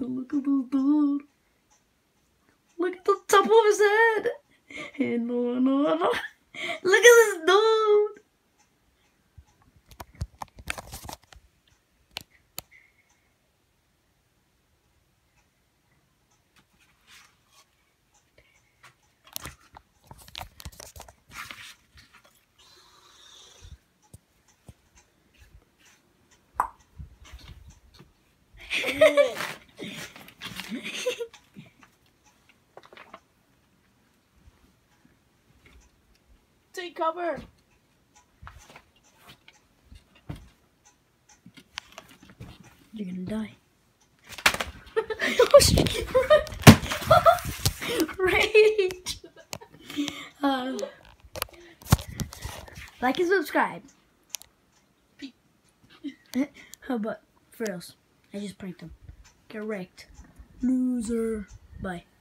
Look at this dude. Look at the top of his head. Hey, no. Look at this dude. Take cover. You're gonna die. Rage. Like and subscribe. But for reals, I just pranked him. Get wrecked. Loser. Bye.